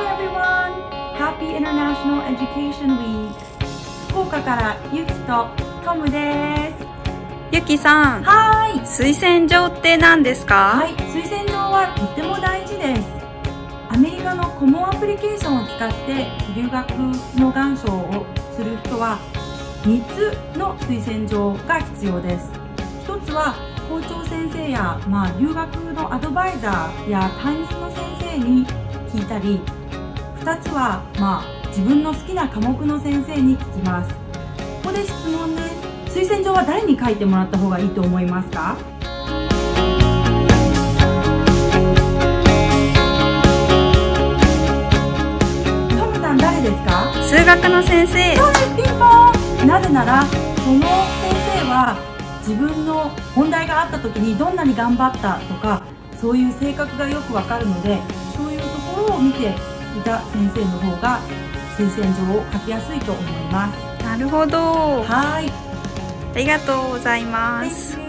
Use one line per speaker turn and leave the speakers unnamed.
Hi everyone! Happy International Education Week! 福岡からゆきとトムです。
ゆきさん、
はい。
推薦状って何ですか？
はい、推薦状はとっても大事です。アメリカのコモンアプリケーションを使って留学の願書をする人は3つの推薦状が必要です。1つは校長先生や、留学のアドバイザーや担任の先生に聞いたり、2つは、自分の好きな科目の先生に聞きます。ここで質問です。推薦状は誰に書いてもらった方がいいと思いますか？トムさん誰ですか？
数学の先生。
そうです、ピンポン。なぜならその先生は自分の問題があった時にどんなに頑張ったとか、そういう性格がよくわかるので、そういうところを見ていた先生の方が推薦状を書きやすいと思います。
なるほど。
はい。
ありがとうございます。